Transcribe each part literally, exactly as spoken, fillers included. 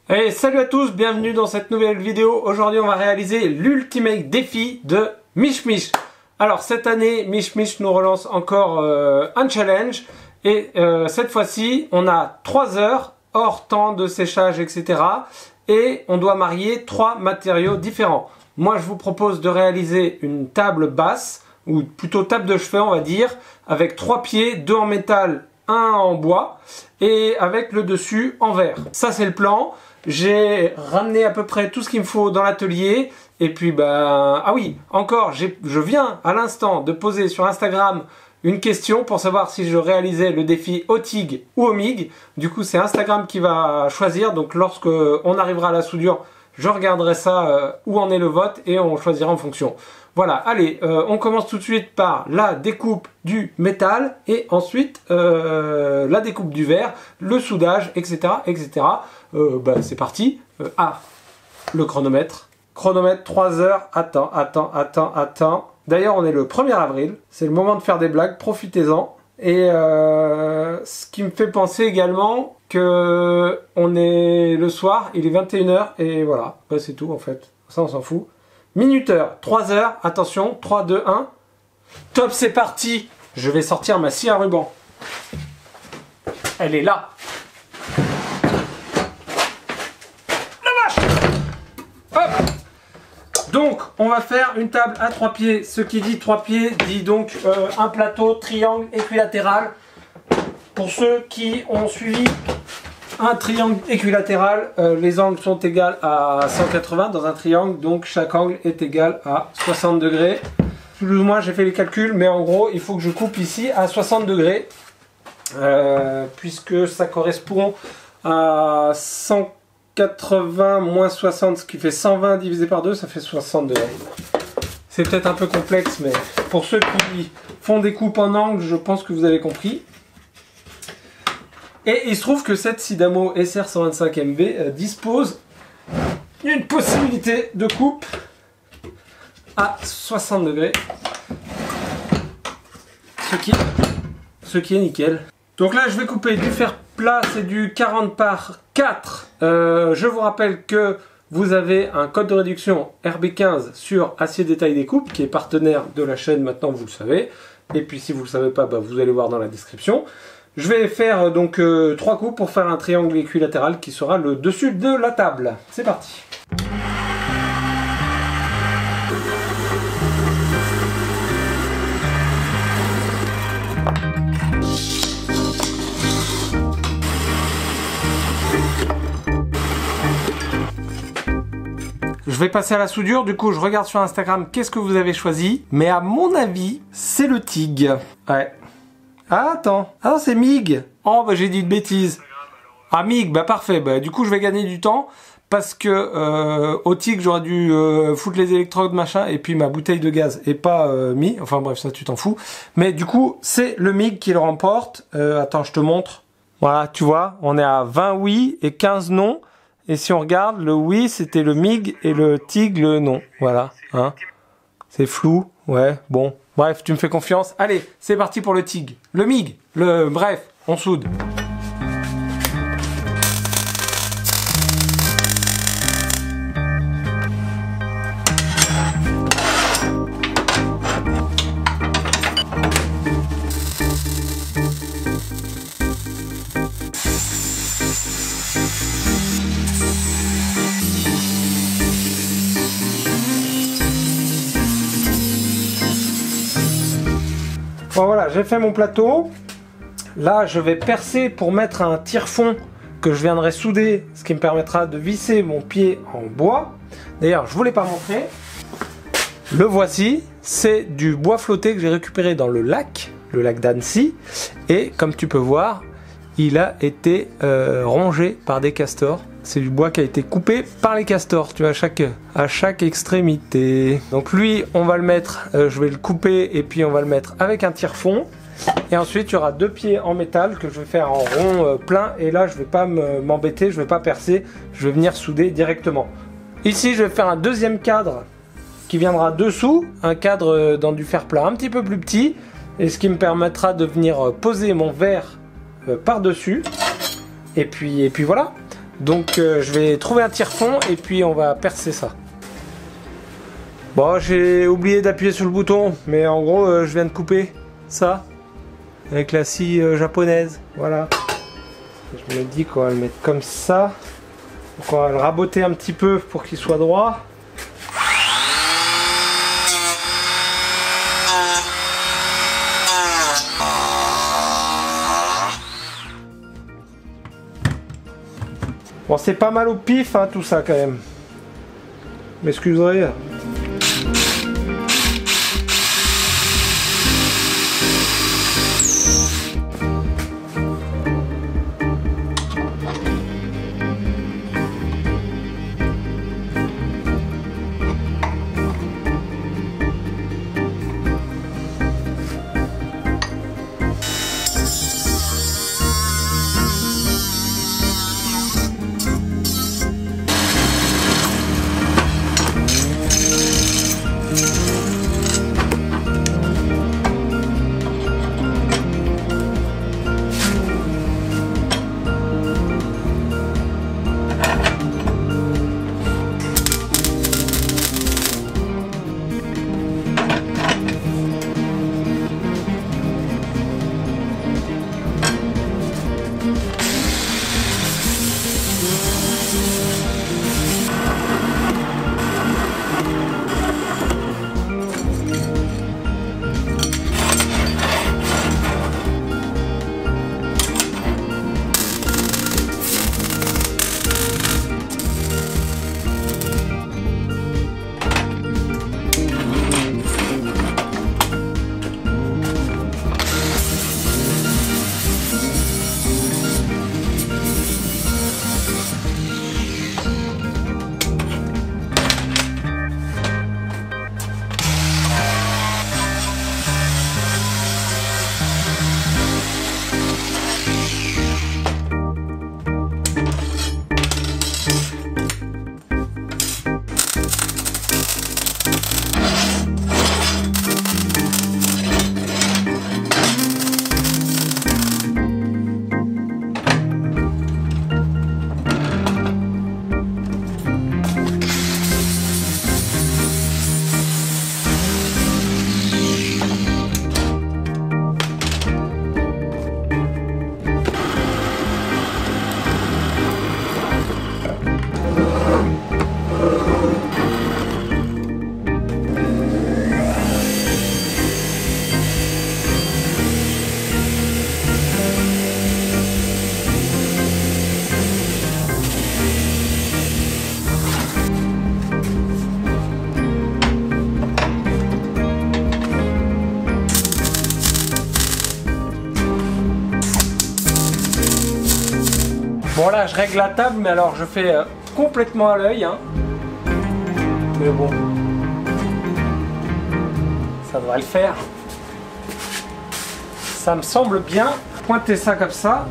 Hey, salut à tous, bienvenue dans cette nouvelle vidéo. Aujourd'hui on va réaliser l'ultimate défi de Mich Mich. Alors cette année Mich Mich nous relance encore euh, un challenge. Et euh, cette fois-ci on a trois heures hors temps de séchage, et cetera. Et on doit marier trois matériaux différents. Moi je vous propose de réaliser une table basse, ou plutôt table de chevet on va dire, avec trois pieds, deux en métal, un en bois, et avec le dessus en verre. Ça c'est le plan. J'ai ramené à peu près tout ce qu'il me faut dans l'atelier. Et puis bah ah oui, encore, je viens à l'instant de poser sur Instagram une question pour savoir si je réalisais le défi au TIG ou au MIG. Du coup c'est Instagram qui va choisir. Donc lorsque on arrivera à la soudure, je regarderai ça euh, où en est le vote et on choisira en fonction. Voilà, allez, euh, on commence tout de suite par la découpe du métal et ensuite euh, la découpe du verre, le soudage, et cetera, et cetera. Euh, bah, c'est parti. Euh, ah, le chronomètre. Chronomètre trois heures. Attends, attends, attends, attends. D'ailleurs, on est le premier avril. C'est le moment de faire des blagues. Profitez-en. Et euh, ce qui me fait penser également que on est le soir, il est vingt et une heures et voilà. Bah, c'est tout en fait. Ça, on s'en fout. Minuteur, trois heures, attention, trois, deux, un. Top, c'est parti. Je vais sortir ma scie à ruban. Elle est là. La vache. Hop. Donc, on va faire une table à trois pieds. Ce qui dit trois pieds dit donc euh, un plateau, triangle, équilatéral. Pour ceux qui ont suivi un triangle équilatéral, euh, les angles sont égaux à cent quatre-vingts dans un triangle, donc chaque angle est égal à soixante degrés. Plus ou moins, j'ai fait les calculs, mais en gros, il faut que je coupe ici à soixante degrés, euh, puisque ça correspond à cent quatre-vingts moins soixante, ce qui fait cent vingt divisé par deux, ça fait soixante degrés. C'est peut-être un peu complexe, mais pour ceux qui font des coupes en angle, je pense que vous avez compris. Et il se trouve que cette Sidamo S R cent vingt-cinq M B euh, dispose d'une possibilité de coupe à soixante degrés. Ce qui, ce qui est nickel. Donc là, je vais couper du fer plat, c'est du quarante par quatre. Euh, je vous rappelle que vous avez un code de réduction R B quinze sur Acier Détail Découpe, qui est partenaire de la chaîne, maintenant vous le savez. Et puis si vous ne le savez pas, bah, vous allez voir dans la description. Je vais faire donc euh, trois coups pour faire un triangle équilatéral qui sera le dessus de la table. C'est parti. Je vais passer à la soudure, du coup je regarde sur Instagram qu'est-ce que vous avez choisi. Mais à mon avis, c'est le TIG. Ouais. Ah, attends. Ah non, c'est MIG. Oh, bah j'ai dit une bêtise. Ah, MIG, bah parfait. Bah, du coup, je vais gagner du temps parce que euh, au TIG, j'aurais dû euh, foutre les électrodes, machin, et puis ma bouteille de gaz et pas euh, mis. Enfin bref, ça, tu t'en fous. Mais du coup, c'est le MIG qui le remporte. Euh, attends, je te montre. Voilà, tu vois, on est à vingt oui et quinze non. Et si on regarde, le oui, c'était le MIG et le TIG, le non. Voilà, hein. C'est flou. Ouais, bon. Bref, tu me fais confiance. Allez, c'est parti pour le TIG. Le MIG. Le... Bref, on soude. Bon voilà, j'ai fait mon plateau. Là, je vais percer pour mettre un tire-fond que je viendrai souder, ce qui me permettra de visser mon pied en bois. D'ailleurs, je ne vous l'ai pas montré. Le voici. C'est du bois flotté que j'ai récupéré dans le lac, le lac d'Annecy. Et comme tu peux voir, il a été euh, rongé par des castors. C'est du bois qui a été coupé par les castors, tu vois, à chaque, à chaque extrémité. Donc lui, on va le mettre, euh, je vais le couper et puis on va le mettre avec un tire-fond. Et ensuite, il y aura deux pieds en métal que je vais faire en rond euh, plein. Et là, je ne vais pas m'embêter, je ne vais pas percer, je vais venir souder directement. Ici, je vais faire un deuxième cadre qui viendra dessous, un cadre euh, dans du fer plat un petit peu plus petit. Et ce qui me permettra de venir poser mon verre euh, par-dessus. Et puis, et puis voilà. Donc euh, je vais trouver un tire-fond et puis on va percer ça. Bon, j'ai oublié d'appuyer sur le bouton, mais en gros euh, je viens de couper ça avec la scie euh, japonaise. Voilà. Je me dis qu'on va le mettre comme ça. Donc on va le raboter un petit peu pour qu'il soit droit. Bon, c'est pas mal au pif, hein, tout ça quand même. M'excuserez. Bon là je règle la table, mais alors je fais euh, complètement à l'œil, hein. Mais bon, ça devrait le faire. Ça me semble bien. Pointer ça comme ça.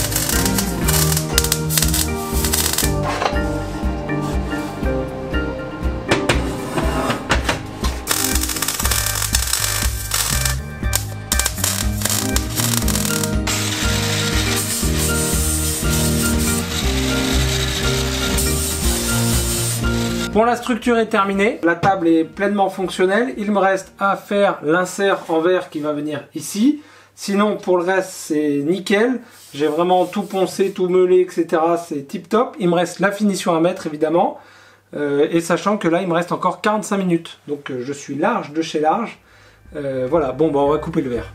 Bon, la structure est terminée, la table est pleinement fonctionnelle, il me reste à faire l'insert en verre qui va venir ici. Sinon pour le reste c'est nickel, j'ai vraiment tout poncé, tout meulé, et cetera. C'est tip top. Il me reste la finition à mettre évidemment, euh, et sachant que là il me reste encore quarante-cinq minutes, donc euh, je suis large de chez large. Euh, voilà, bon bah on va couper le verre.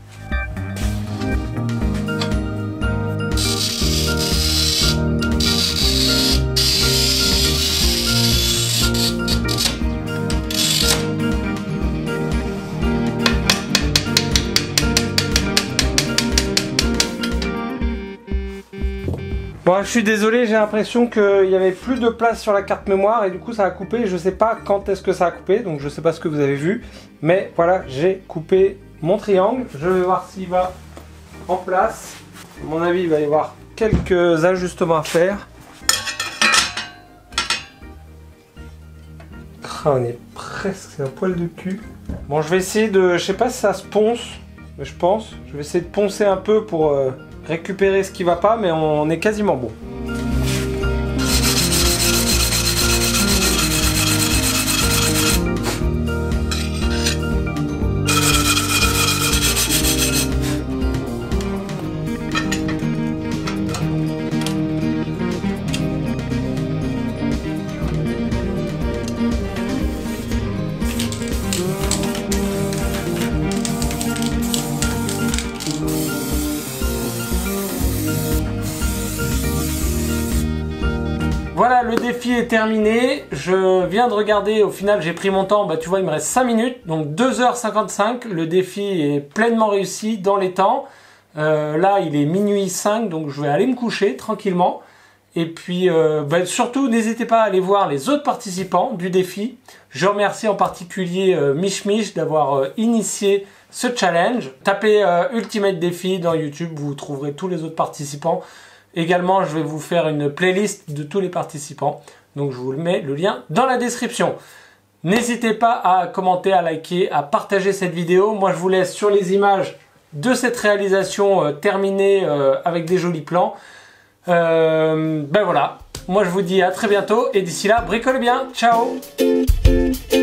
Bon, je suis désolé, j'ai l'impression qu'il n'y avait plus de place sur la carte mémoire et du coup ça a coupé. Je sais pas quand est-ce que ça a coupé, donc je sais pas ce que vous avez vu. Mais voilà, j'ai coupé mon triangle. Je vais voir s'il va en place. À mon avis, il va y avoir quelques ajustements à faire. Ah, on est presque, c'est un poil de cul. Bon, je vais essayer de, je sais pas si ça se ponce, mais je pense. Je vais essayer de poncer un peu pour... Euh, récupérer ce qui va pas, mais on est quasiment bon. Voilà, le défi est terminé. Je viens de regarder, au final j'ai pris mon temps, bah tu vois il me reste cinq minutes, donc deux heures cinquante-cinq. Le défi est pleinement réussi dans les temps. Euh, là il est minuit cinq, donc je vais aller me coucher tranquillement. Et puis euh, bah, surtout n'hésitez pas à aller voir les autres participants du défi. Je remercie en particulier euh, Mich Mich d'avoir euh, initié ce challenge. Tapez euh, Ultimate Défi dans YouTube, vous trouverez tous les autres participants. Également, je vais vous faire une playlist de tous les participants. Donc, je vous mets le lien dans la description. N'hésitez pas à commenter, à liker, à partager cette vidéo. Moi, je vous laisse sur les images de cette réalisation euh, terminée euh, avec des jolis plans. Euh, ben voilà. Moi, je vous dis à très bientôt. Et d'ici là, bricolez bien. Ciao!